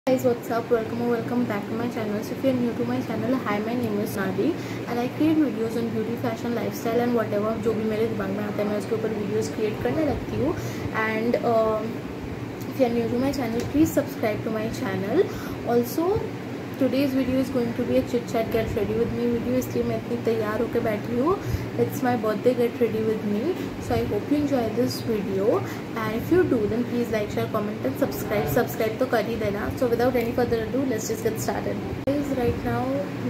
Guys, what's up? Welcome or welcome back to my channel. So if you're new to my channel, hi, my name is Nadi and I create videos on beauty, fashion, lifestyle and whatever जो भी मेरे दिमाग में आता है मैं उसके ऊपर वीडियोस क्रिएट करने लगती हूँ. And if you're new to my channel, please subscribe to my channel. Also, today's video is going to be a chit chat get ready with me video, इसलिए मैं इतनी तैयार होकर बैठी हूँ. It's my birthday, get ready with me. So I hope you enjoy this video, and if you do then please like, share, comment and subscribe तो कर ही देना. So without any further ado, let's just get started. Guys, right now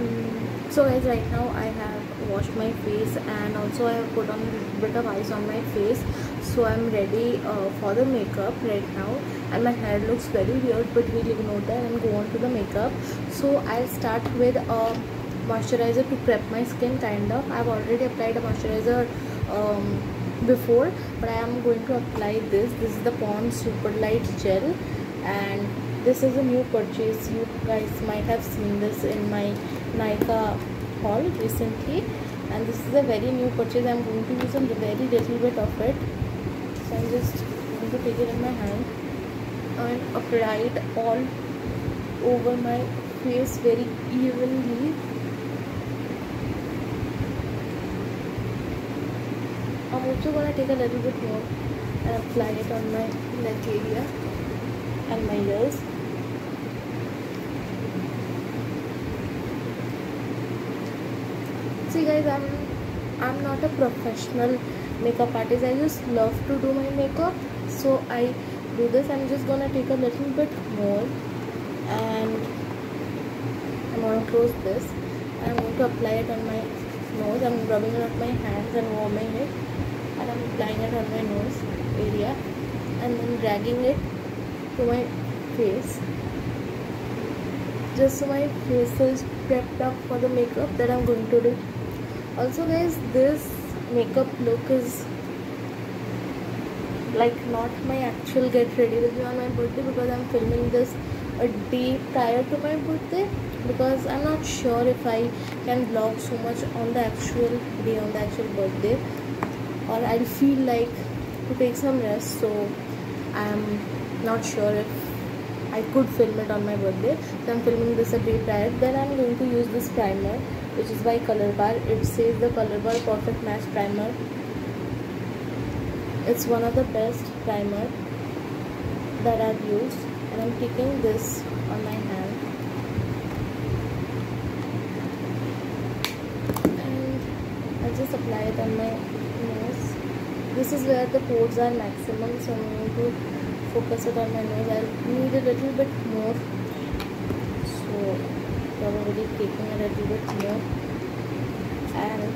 I have washed my face and also I have put on a bit of ice on my face. So I'm ready for the makeup right now, and my hair looks very weird, but we'll ignore that and go on to the makeup. So I'll start with a moisturizer to prep my skin. Kind of, I've already applied a moisturizer before, but I am going to apply this. This is the Pond's Super Light Gel, and this is a new purchase. You guys might have seen this in my Nykaa haul recently, and this is a very new purchase. I'm going to use a very little bit of it. So I'm just going to take it in my hand and apply it all over my face very evenly. I'm also going to take a little bit more and apply it on my neck area and my ears. See guys, I'm not a professional makeup artist. I just love to do my makeup, so I do this. I'm just gonna take a little bit more and I'm gonna close this and I'm going to apply it on my nose. I'm rubbing it on my hands and warming it, and I'm applying it on my nose area and then dragging it to my face, just so my face is prepped up for the makeup that I'm going to do. Also guys, this makeup look is like not my actual get ready with me on my birthday, because I'm filming this a day prior to my birthday, because I'm not sure if I can vlog so much on the actual day, on the actual birthday, or I'll feel like to take some rest. So I'm not sure if I could film it on my birthday, so I'm filming this a day prior. Then I'm going to use this primer, which is by Color Bar. It says the Color Bar Perfect Match Primer. It's one of the best primer that I've used, and I'm taking this on my hand and I'll just apply it on my nose. This is where the pores are maximum, so I'm going to focus it on my nose. I'll need a little bit more, so probably taking a little bit more. And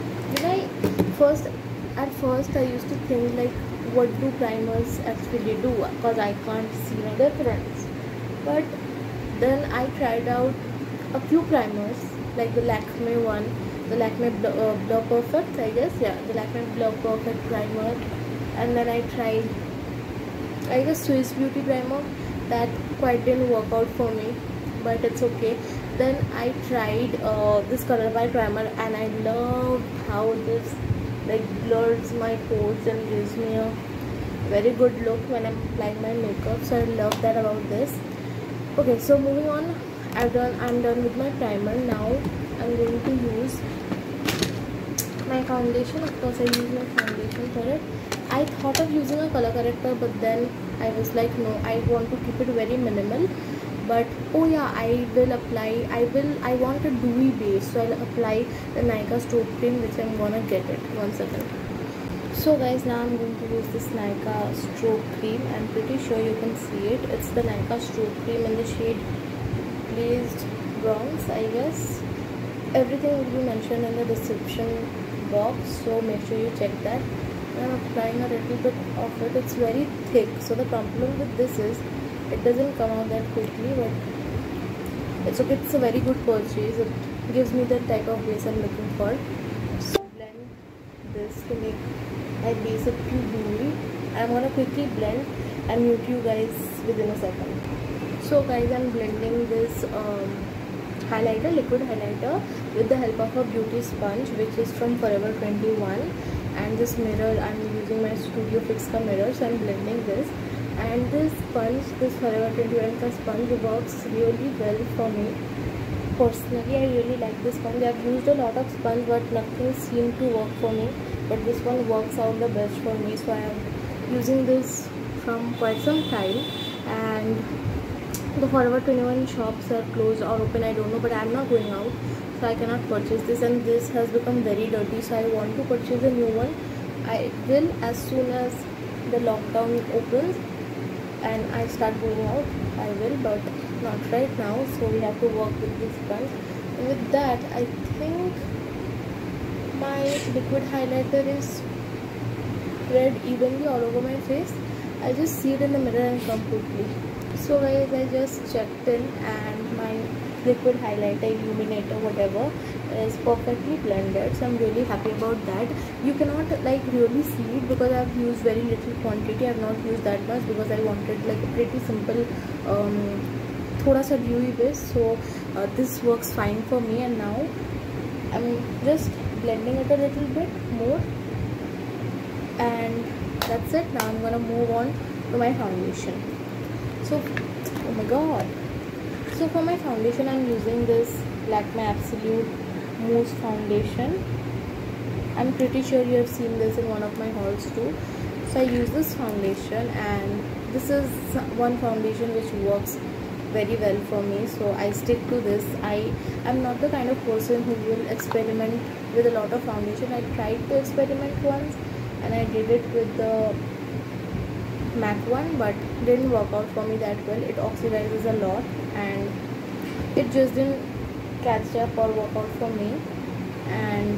at first I used to think like, what do primers actually do, because I can't see my difference. But then I tried out a few primers, like the Lakme one, the Lakme Blur Perfect, I guess, yeah, the Lakme Blur Perfect primer. And then I tried, I guess, Swiss Beauty primer. That quite didn't work out for me, but it's okay. Then I tried this Color Bar primer, and I love how this like blurs my pores and gives me a very good look when I'm applying my makeup. So I love that about this. Okay, so moving on, I'm done with my primer. Now I'm going to use my foundation. Of course I use my foundation for it. I thought of using a color corrector, but then I was like, no, I want to keep it very minimal. But oh yeah, I want a dewy base, so I'll apply the Nykaa Stroke Cream, which I'm gonna get it 1 second. So guys, now I'm going to use this Nykaa Stroke Cream. I'm pretty sure you can see it. It's the Nykaa Stroke Cream in the shade Glazed Bronze, I guess. Everything will be mentioned in the description box, so make sure you check that. I'm applying a little bit of it. It's very thick, so the problem with this is it doesn't come out that quickly, but it's okay. It's a very good purchase. It gives me the type of base I'm looking for. So blend this to make my base up too dewy. I'm gonna quickly blend and mute you guys within a second. So guys, I'm blending this highlighter, liquid highlighter, with the help of a beauty sponge, which is from Forever 21. And this mirror, I'm using my Studio Fix mirror, so I'm blending this. And this sponge, this Forever 21 का sponge works really well for me. Personally, I really like this sponge. I've used a lot of sponge but nothing seemed to work for me. But this one works out the best for me. So I am using this from quite some time. And the Forever 21 shops are closed or open, I don't know. But I am not going out, so I cannot purchase this. And this has become very dirty. So I want to purchase a new one. I will as soon as the lockdown opens and I start going out, I will, but not right now. So we have to work with this sponge. And with that, I think my liquid highlighter is spread evenly all over my face. I just see it in the mirror and come quickly. So guys, I just checked in and my liquid highlighter, illuminator, whatever, is perfectly blended. So I'm really happy about that. You cannot like really see it because I've used very little quantity. I've not used that much because I wanted like a pretty simple thoda sa dewy base. So this works fine for me. And now I'm just blending it a little bit more, and that's it. Now I'm gonna move on to my foundation. So oh my god, so for my foundation I'm using this Lakme Absolute Mousse foundation. I'm pretty sure you have seen this in one of my hauls too. So I use this foundation, and this is one foundation which works very well for me, so I stick to this. I am not the kind of person who will experiment with a lot of foundation. I tried to experiment once and I did it with the MAC one, but didn't work out for me that well. It oxidizes a lot and it just didn't catch up or work out for me. And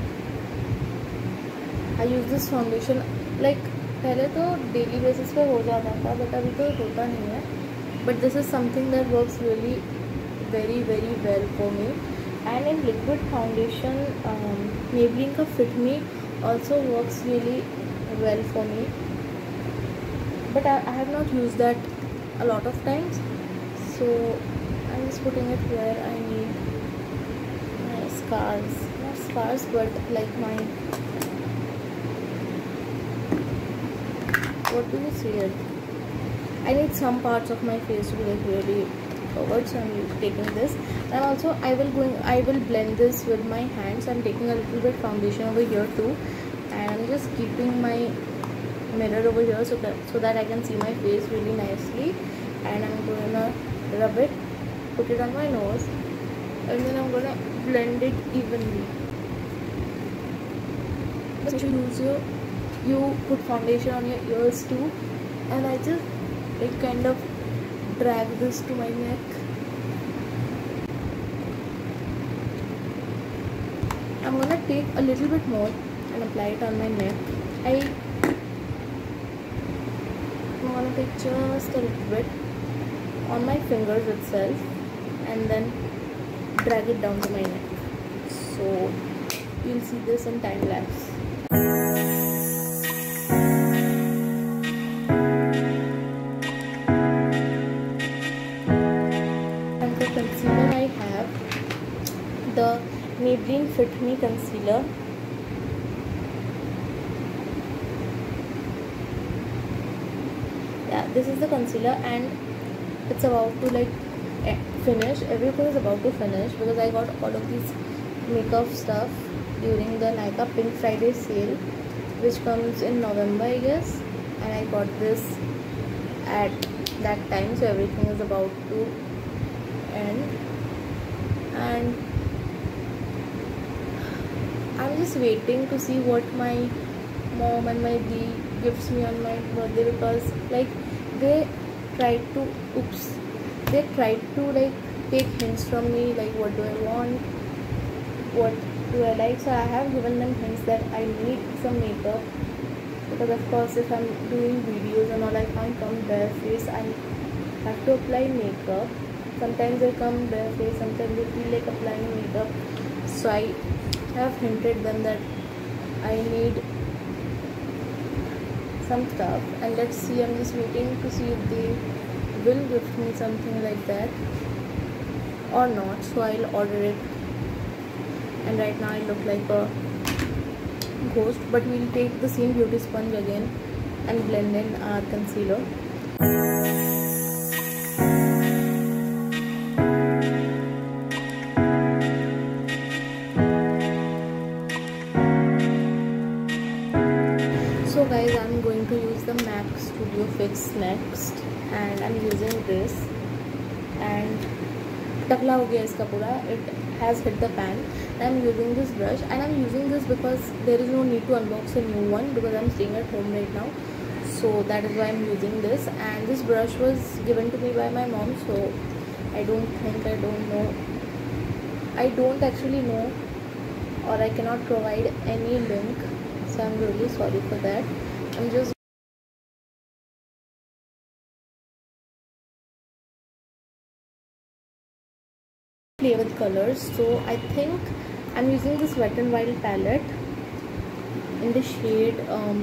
I use this foundation like पहले तो daily basis पे हो जाता था, but अभी तो होता नहीं है. But this is something that works really very well for me. And in liquid foundation, Maybelline का Fit Me also works really well for me. But I have not used that a lot of times, so I'm just putting it where I need my scars. Not scars, but like my, what do you say it? I need some parts of my face to be like really covered, so I'm taking this. And also I will blend this with my hands. I'm taking a little bit foundation over here too, and I'm just keeping my mirror over here so that I can see my face really nicely. And I'm gonna rub it, put it on my nose, and then I'm gonna blend it evenly. You put foundation on your ears too, and I just like kind of drag this to my neck. I'm gonna take a little bit more and apply it on my neck. I'm gonna take just a little bit on my fingers itself and then drag it down to my neck. So you'll see this in time lapse. And the concealer I have the Maybelline Fit Me concealer. Yeah, this is the concealer, and it's about to like finish. Everything is about to finish because I got all of these makeup stuff during the Nykaa Pink Friday sale, which comes in November, I guess, and I got this at that time. So everything is about to end, and I'm just waiting to see what my mom and my dee gives me on my birthday, because like they tried to like take hints from me, like what do I want, what do I like. So I have given them hints that I need some makeup, because of course if I'm doing videos and all, I can't come barefaced. I have to apply makeup. Sometimes I come barefaced, sometimes I feel like applying makeup. So I have hinted them that I need some stuff, and let's see. I'm just waiting to see if they will give me something like that or not. So I'll order it. And right now I look like a ghost, but we'll take the same beauty sponge again and blend in our concealer. So guys, I'm going to use the MAC Studio Fix next, and I'm using this, and टकला हो गया इसका पूरा, it has hit the pan. I'm using this brush, and I'm using this because there is no need to unbox a new one because I'm staying at home right now, so that is why I'm using this. And this brush was given to me by my mom, so I don't actually know, or I cannot provide any link, so I'm really sorry for that. I'm just play with colors. So I think I'm using this Wet n Wild palette in the shade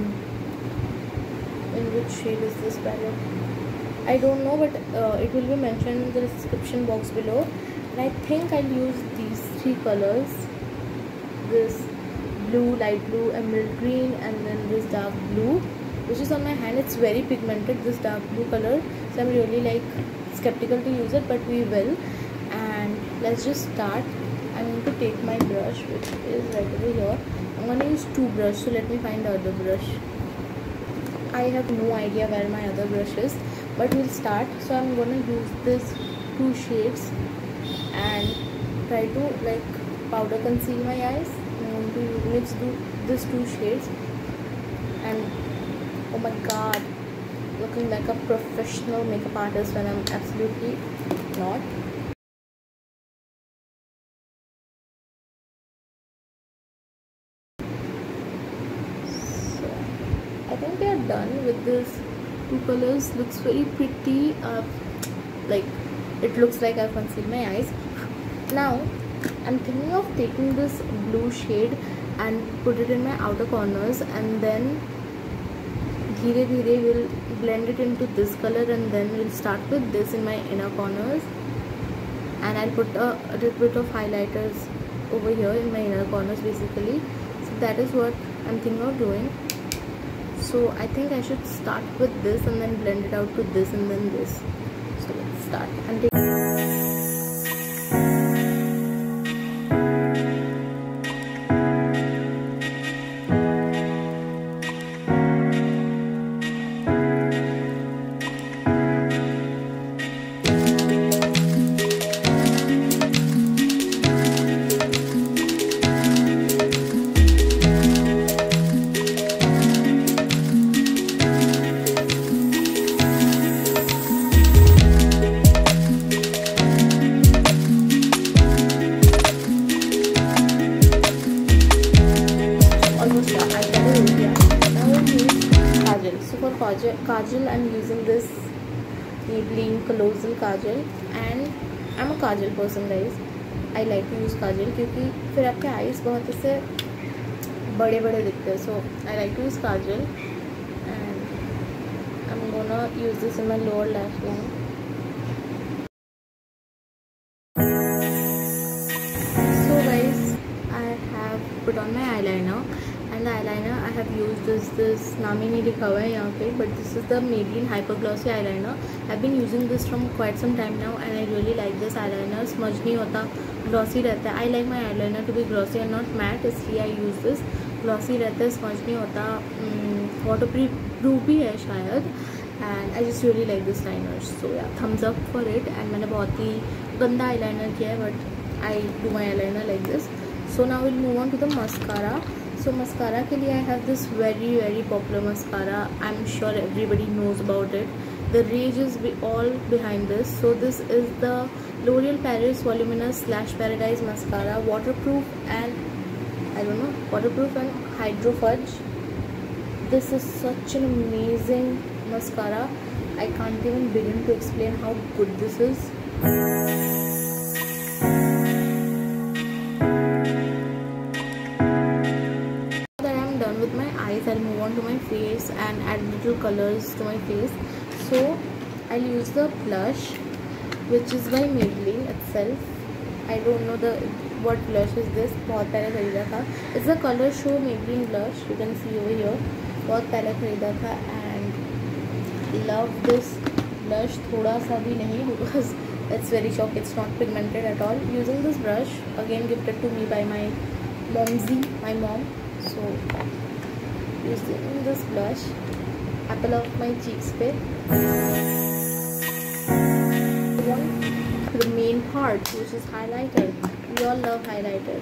in which shade is this palette, I don't know, but it will be mentioned in the description box below. And I think I'll use these three colors, this blue, light blue, emerald green, and then this dark blue, which is on my hand. It's very pigmented, this dark blue color, so I'm really like skeptical to use it, but we will. And let's just start. I'm going to take my brush, which is right over here. I'm going to use two brushes, so let me find the other brush. I have no idea where my other brush is, but we'll start. So I'm going to use this two shades and try to like powder conceal my eyes. I'm going to mix these two shades, and oh my god, looking like a professional makeup artist when I'm absolutely not. I think we are done with this two colors. Looks very pretty. Like it looks like I've concealed my eyes. Now I'm thinking of taking this blue shade and put it in my outer corners, and then dheere dheere we'll blend it into this color, and then we'll start with this in my inner corners, and I'll put a little bit of highlighters over here in my inner corners basically. So that is what I'm thinking of doing. So I think I should start with this and then blend it out to this and then this. So let's start. And kajal, I'm using this Maybelline Colossal Kajal, and I'm a kajal person guys. I like to use kajal क्योंकि फिर आपके eyes बहुत ऐसे बड़े बड़े दिखते हैं. So I like to use kajal, and I'm gonna use this in my lower lash line. So guys, I have put on my eyeliner, and the eyeliner I have used is this, नाम ही नहीं लिखा हुआ है यहाँ पे, but this is the Maybelline Hyper Glossy eyeliner. I've been using this from quite some time now, and I really like this eyeliner. smudge नहीं होता, glossy रहता है. I like my eyeliner to be glossy and not matte, इसलिए I use this. Glossy रहता है, smudge नहीं होता, waterproof भी है शायद, and I just really like this liner. So yeah, thumbs up for it. And मैंने बहुत ही गंदा eyeliner किया है, but I do my eyeliner like this. So now we'll move on to the mascara. So mascara के लिए I have this very popular mascara. I'm sure everybody knows about it. The rage is all behind this. So this is the L'Oreal Paris Voluminous Lash Paradise mascara, waterproof and waterproof and hydro fudge. This is such an amazing mascara. I can't even begin to explain how good this is. With my eyes, I'll move on to my face and add little colors to my face. So I'll use the blush, which is by Maybelline itself. I don't know what blush is this. बहुत पहले खरीदा था. It's the Color Show Maybelline blush. You can see over here. बहुत पहले खरीदा था, and love this blush, थोड़ा सा भी नहीं, because it's very chalky, it's not pigmented at all. Using this brush, again gifted to me by my my mom. So using this blush, apple of my cheeks पे, the main part, which is highlighter. We all love highlighter.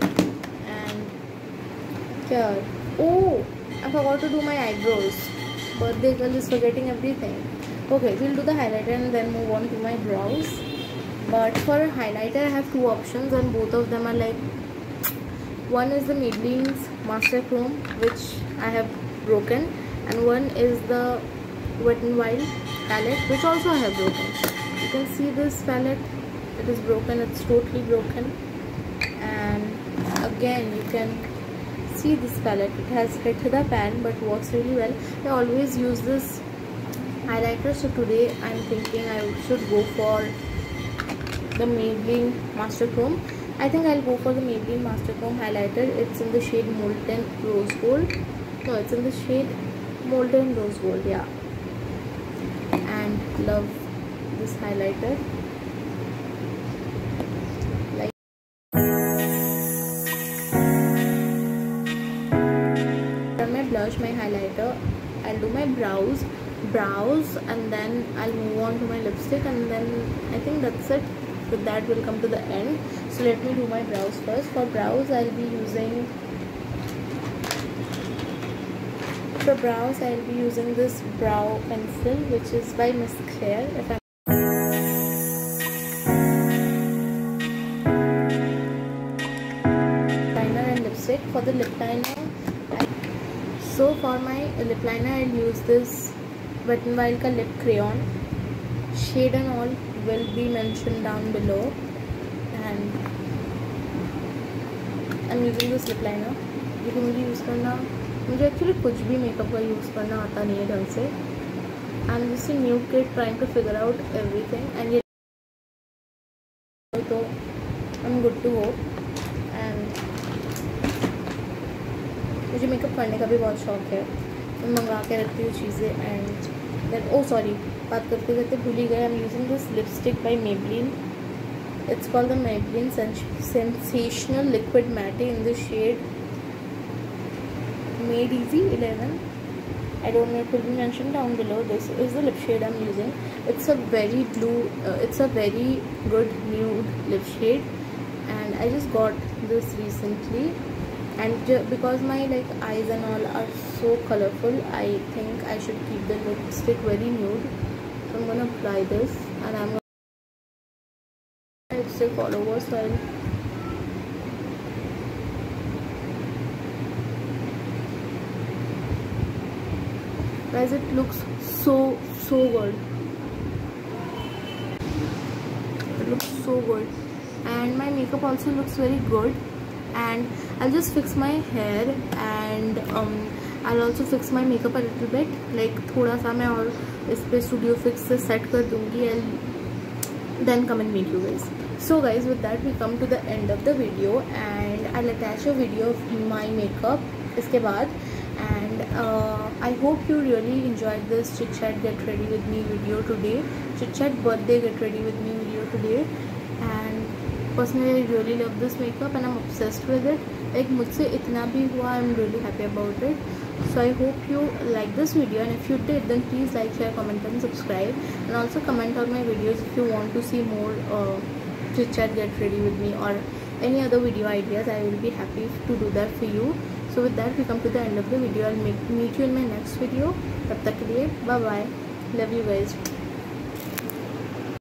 And here, oh, I forgot to do my eyebrows. Birthday girl is forgetting everything. Okay, we'll do the highlighter and then move on to my brows. But for a highlighter, I have two options, and both of them are like, one is the Maybelline's Master Chrome, which I have broken, and one is the Wet n Wild palette, which also I have broken. You can see this palette, it is broken, it's totally broken. And again, you can see this palette, it has hit the pan but works really well. I always use this highlighter, so today I'm thinking I should go for the Maybelline Master Chrome. I think I'll go for the Maybelline Master Chrome highlighter. It's in the shade Molten Rose Gold. No, it's in the shade Molten Rose Gold, yeah. And love this highlighter. My highlighter, I'll do my brows, and then I'll move on to my lipstick, and then I think that's it. With that, we'll come to the end. So let me do my brows first. For brows, I'll be using this brow pencil, which is by Miss Claire. If I'm liner and lipstick. For the lip liner, so for my lip liner, I'll use this Wet n Wild ka lip crayon. Shade and all will be mentioned down below. And I'm using this lip liner. ये तो मुझे use करना, मुझे actually कुछ भी makeup का use करना आता नहीं है ढंग से. I'm just a new kid trying to figure out everything, and ये तो I'm good to go. And मुझे मेकअप करने का भी बहुत शौक है, मैं मंगा के रखती हूँ चीज़ें. एंड देन ओ सॉरी, बात करते करते भूल ही गए. I am using this lipstick by Maybelline. It's called the Maybelline Sensational Liquid Matte in the shade Made Easy 11. I don't know, it will be mentioned down below. This is the lip shade I'm using. It's a very it's a very good nude lip shade, and I just got this recently. And because my eyes and all are so colorful, I think I should keep the lipstick very nude. So I'm gonna apply this, and I'm gonna lipstick all over. So guys, it looks so good. It looks so good, and my makeup also looks very good. And I'll just fix my hair, and I'll also fix my makeup a little bit. Like थोड़ा सा मैं और इस पे studio fix से set कर दूँगी. I'll then come and meet you guys. So guys, with that we come to the end of the video, and I'll attach a video of my makeup इसके बाद. And I hope you really enjoyed this chit chat get ready with me video today, chit chat birthday get ready with me video today. And personally, I really love this makeup and I'm obsessed with it. Like मुझसे इतना भी हुआ, I'm really happy about it. So I hope you like this video, and if you did, then please like, share, comment and subscribe. And also comment on my videos if you want to see more chit chat get ready with me or any other video ideas. I will be happy to do that for you. So with that we come to the end of the video. I'll meet you in my next video. तब तक के लिए bye bye. Love you guys.